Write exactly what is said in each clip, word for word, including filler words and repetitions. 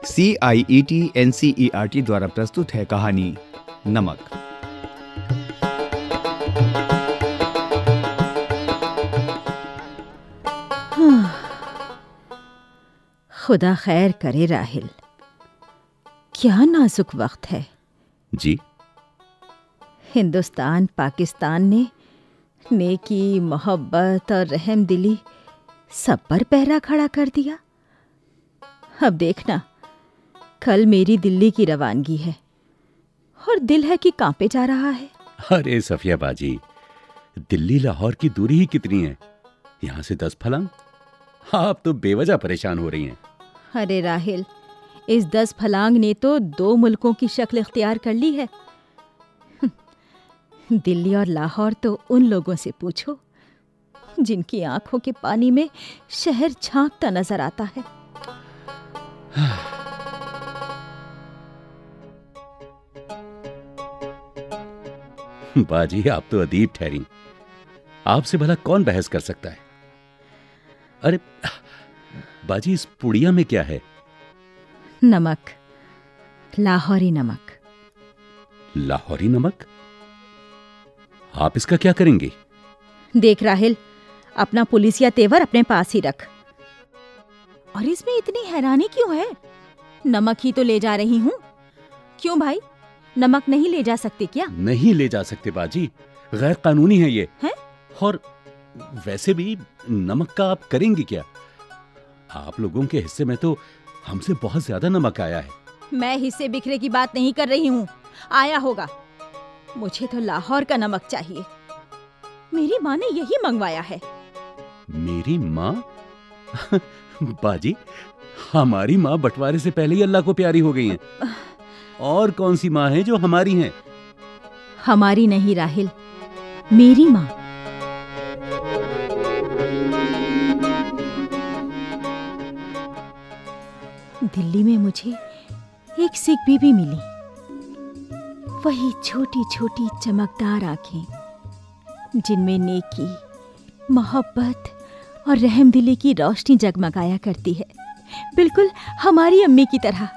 C I E T N C E R T द्वारा प्रस्तुत है कहानी नमक। खुदा खैर करे राहिल, क्या नाजुक वक्त है जी। हिंदुस्तान पाकिस्तान ने नेकी, मोहब्बत और रहम दिली सब पर पहरा खड़ा कर दिया। अब देखना, कल मेरी दिल्ली की रवानगी है और दिल है कि कांपे जा रहा है। अरे सफिया बाजी, दिल्ली लाहौर की दूरी ही कितनी है? यहाँ से दस फलांग। आप तो बेवजह परेशान हो रही हैं। अरे राहिल, इस दस फलांग ने तो दो मुल्कों की शक्ल इख्तियार कर ली है। दिल्ली और लाहौर तो उन लोगों से पूछो जिनकी आंखों के पानी में शहर झांकता नजर आता है। बाजी, आप तो अदीब ठहरी। आपसे भला कौन बहस कर सकता है? अरे बाजी, इस पुड़िया में क्या है? नमक, लाहौरी नमक। लाहौरी नमक? आप इसका क्या करेंगे? देख राहिल, अपना पुलिसिया तेवर अपने पास ही रख। और इसमें इतनी हैरानी क्यों है? नमक ही तो ले जा रही हूँ। क्यों भाई, नमक नहीं ले जा सकते क्या? नहीं ले जा सकते बाजी, गैर कानूनी है ये। है? और वैसे भी नमक का आप करेंगे क्या? आप लोगों के हिस्से में तो हमसे बहुत ज्यादा नमक आया है। मैं हिस्से बिखरे की बात नहीं कर रही हूँ। आया होगा। मुझे तो लाहौर का नमक चाहिए। मेरी माँ ने यही मंगवाया है। मेरी माँ? बाजी, हमारी माँ बंटवारे से पहले ही अल्लाह को प्यारी हो गई हैं। और कौन सी माँ है जो हमारी हैं? हमारी नहीं राहिल, मेरी माँ। दिल्ली में मुझे एक सिख बीबी मिली। वही छोटी छोटी चमकदार आंखें जिनमें नेकी, मोहब्बत और रहमदिली की रोशनी जगमगाया करती है, बिल्कुल हमारी अम्मी की तरह।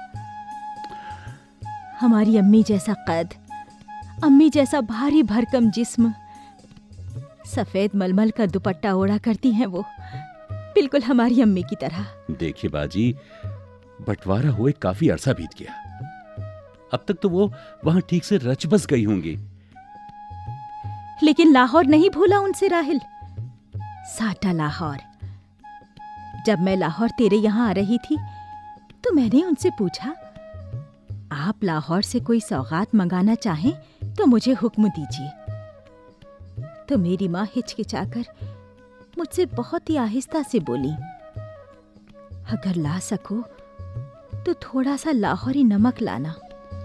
हमारी अम्मी जैसा कद, अम्मी जैसा भारी भरकम जिस्म, सफेद मलमल का दुपट्टा ओढ़ा करती हैं वो, बिल्कुल हमारी अम्मी की तरह। देखिए बाजी, बंटवारा हुए काफी अरसा बीत गया। अब तक तो वो वहां ठीक से रच बस गई होंगी। लेकिन लाहौर नहीं भूला उनसे राहिल, साटा लाहौर। जब मैं लाहौर तेरे यहाँ आ रही थी तो मैंने उनसे पूछा, आप लाहौर से कोई सौगात मंगाना चाहें तो मुझे हुक्म दीजिए। तो मेरी माँ हिचकिचाकर मुझसे बहुत ही आहिस्ता से बोली, अगर ला सको तो थोड़ा सा लाहौरी नमक लाना।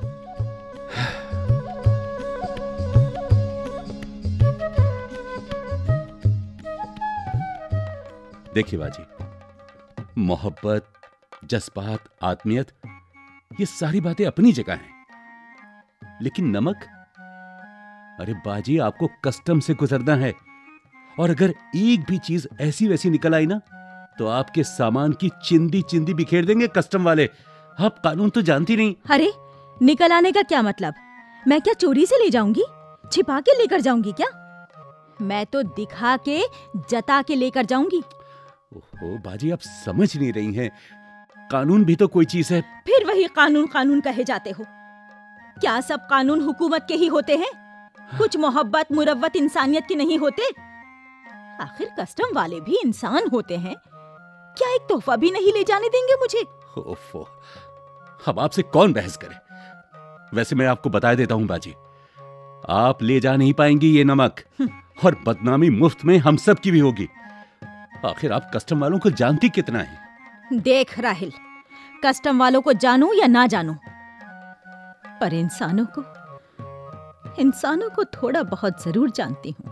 देखिए बाजी, मोहब्बत, जज्बात, आत्मीयत, ये सारी बातें अपनी जगह हैं, लेकिन नमक? अरे बाजी, आपको कस्टम से गुजरना है, और अगर एक भी चीज ऐसी वैसी निकल आई ना तो आपके सामान की चिंदी चिंदी बिखेर देंगे कस्टम वाले। आप कानून तो जानती नहीं। अरे निकल आने का क्या मतलब? मैं क्या चोरी से ले जाऊंगी? छिपा के लेकर जाऊंगी क्या? मैं तो दिखा के, जता के लेकर जाऊंगी। ओहो बाजी, आप समझ नहीं रही हैं। कानून भी तो कोई चीज है। फिर वही कानून कानून कहे जाते हो। क्या सब कानून हुकूमत के ही होते हैं? कुछ मोहब्बत, मुरव्वत, इंसानियत के नहीं होते? आखिर कस्टम वाले भी इंसान होते हैं। क्या एक तोहफा भी नहीं ले जाने देंगे मुझे? ओफो, अब आपसे कौन बहस करे? वैसे मैं आपको बता देता हूं बाजी, आप ले जा नहीं पाएंगी ये नमक, और बदनामी मुफ्त में हम सब की भी होगी। आखिर आप कस्टम वालों को जानती कितना है? देख राहिल, कस्टम वालों को जानूं या ना जानूं, पर इंसानों को इंसानों को थोड़ा बहुत जरूर जानती हूं।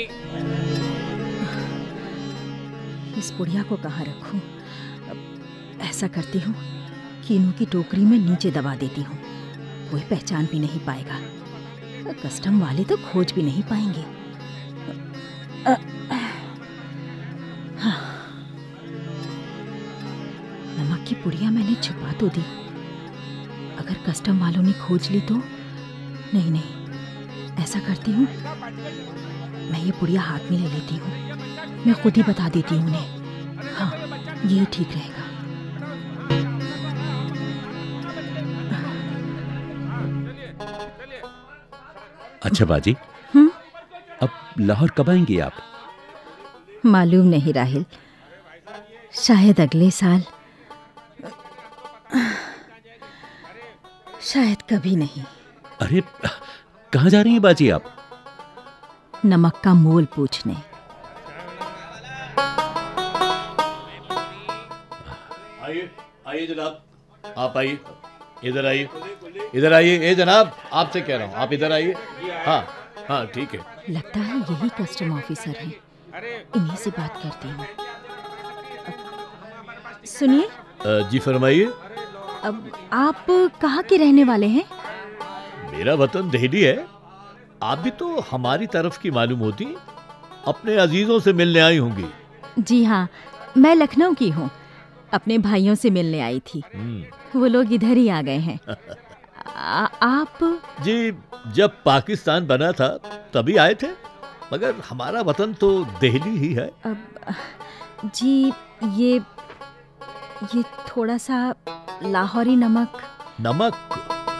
इस पुड़िया को कहाँ रखूं? ऐसा करती हूँ, कीनू की टोकरी में नीचे दबा देती हूँ। कोई पहचान भी नहीं पाएगा। कस्टम वाले तो खोज भी नहीं पाएंगे। अ, हाँ। नमक की पुड़िया मैंने छुपा तो दी, अगर कस्टम वालों ने खोज ली तो? नहीं नहीं, ऐसा करती हूँ, मैं ये पुड़िया हाथ में ले लेती हूँ, मैं खुद ही बता देती हूँ उन्हें। हाँ, यही ठीक रहेगा। अच्छा बाजी, हम्म? अब लाहौर कब आएंगी आप? मालूम नहीं राहिल, शायद अगले साल, शायद कभी नहीं। अरे कहाँ जा रही हैं बाजी आप? नमक का मोल पूछने। आइए आइए जनाब, आप आइए, इधर आइए, इधर आइए। ए जनाब, आपसे कह रहा हूँ, आप इधर आइए। हाँ हाँ ठीक है। लगता है यही कस्टम ऑफिसर हैं, इन्हीं से बात करती हूँ। सुनिए। अ, जी फरमाइए। अब आप कहाँ के रहने वाले हैं? मेरा वतन दिल्ली है। आप भी तो हमारी तरफ की मालूम होती, अपने अजीजों से मिलने आई होंगी। जी हाँ, मैं लखनऊ की हूँ, अपने भाइयों से मिलने आई थी। वो लोग इधर ही आ गए हैं। आ, आप? जी, जब पाकिस्तान बना था तभी आए थे, मगर हमारा वतन तो दिल्ली ही है। अब, जी ये ये थोड़ा सा लाहौरी नमक। नमक?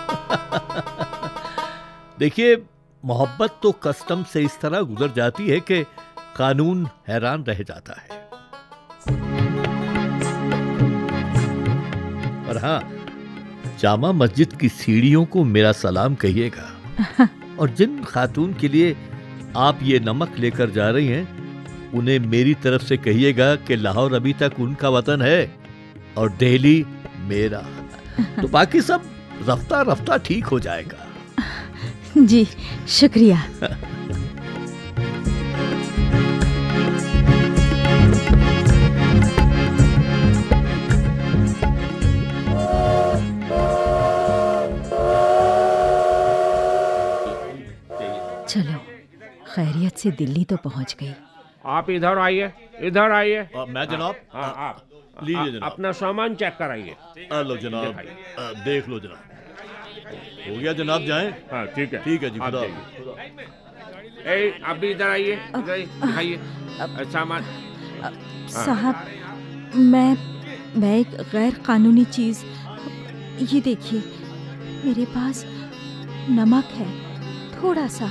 देखिए, मोहब्बत तो कस्टम से इस तरह गुजर जाती है कि कानून हैरान रह जाता है। और हाँ, जामा मस्जिद की सीढ़ियों को मेरा सलाम कहिएगा। और जिन खातून के लिए आप ये नमक लेकर जा रही हैं, उन्हें मेरी तरफ से कहिएगा कि लाहौर अभी तक उनका वतन है और दिल्ली मेरा। तो बाकी सब रफ्ता रफ्ता ठीक हो जाएगा। जी शुक्रिया। चलो, खैरियत से दिल्ली तो पहुंच गई। आप इधर आइए, इधर आइए। मैं जनाब। हाँ, आप लीजिए जनाब, अपना सामान चेक कराइए। लो जनाब, आ, देख लो जनाब। हो गया जनाब, जाएं? हाँ ठीक है, ठीक है जी। आप खुदा जाइए। ए, आप भी इधर आइए, इधर दिखाइए सामान। साहब, मैं मैं एक गैर कानूनी चीज, ये देखिए, मेरे पास नमक है, थोड़ा सा।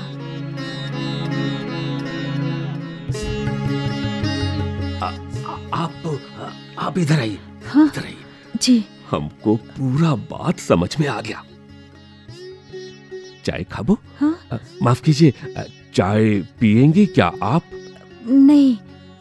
आ, आप आप इधर आइए। हाँ? इधर आइए। जी। हमको पूरा बात समझ में आ गया। चाय खाबो? हाँ? आ, माफ कीजिए, चाय पिएंगे क्या आप? नहीं।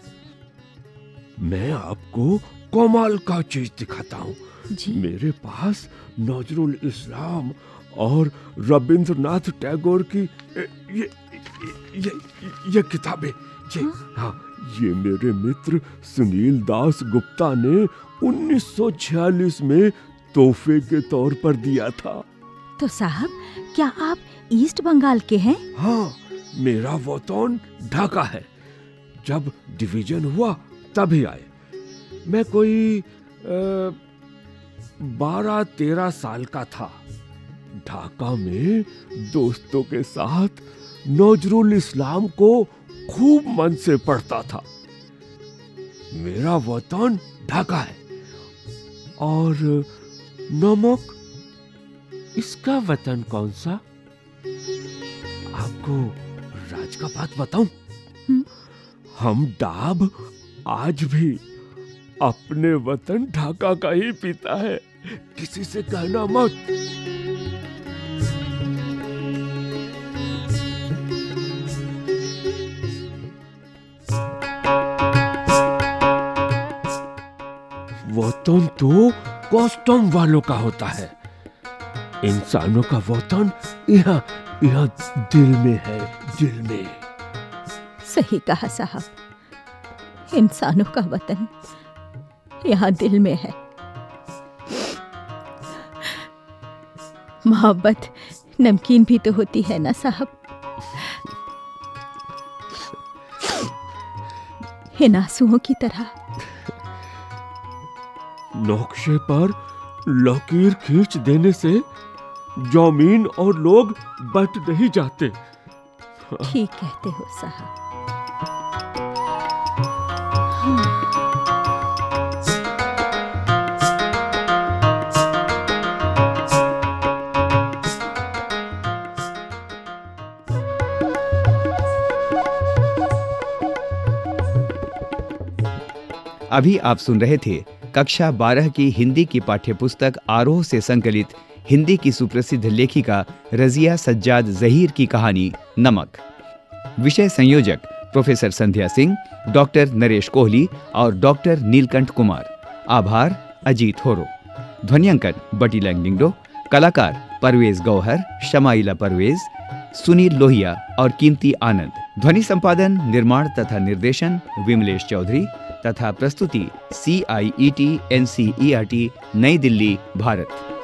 मैं आपको कमाल का चीज दिखाता हूँ। जी? मेरे पास नजरुल इस्लाम और रविंद्रनाथ टैगोर की ये ये ये, ये किताबें। ये हाँ? हाँ, ये मेरे मित्र सुनील दास गुप्ता ने उन्नीस सौ छियालीस में तोहफे के तौर पर दिया था। तो साहब, क्या आप ईस्ट बंगाल के हैं? हाँ, मेरा वतन ढाका है। जब डिवीजन हुआ तभी आए। मैं कोई बारह तेरह साल का था। ढाका में दोस्तों के साथ नजरुल इस्लाम को खूब मन से पढ़ता था। मेरा वतन ढाका है और नमक, इसका वतन कौन सा? आपको राज का बात बताऊं? हम डाब आज भी अपने वतन ढाका का ही पीता है, किसी से कहना मत। वतन तो कस्टम वालों का होता है, इंसानों का वतन यहाँ यहाँ दिल में है, दिल में। सही कहा साहब, इंसानों का वतन यहाँ दिल में है। मोहब्बत नमकीन भी तो होती है ना साहब। इन आंसुओं की तरह। नक्शे पर लकीर खींच देने से जमीन और लोग बट नहीं जाते। ठीक कहते हो साहब। अभी आप सुन रहे थे कक्षा बारह की हिंदी की पाठ्यपुस्तक आरोह से संकलित हिंदी की सुप्रसिद्ध लेखिका रजिया सज्जाद जहीर की कहानी नमक। विषय संयोजक प्रोफेसर संध्या सिंह, डॉक्टर नरेश कोहली और डॉक्टर नीलकंठ कुमार। आभार अजीत होरो। ध्वनियांकन बटी लैंगडिंगडो। कलाकार परवेज गौहर, शमाइला परवेज, सुनील लोहिया और कीमती आनंद। ध्वनि संपादन, निर्माण तथा निर्देशन विमलेश चौधरी तथा प्रस्तुति C I E T N C E R T New Delhi, Bharat.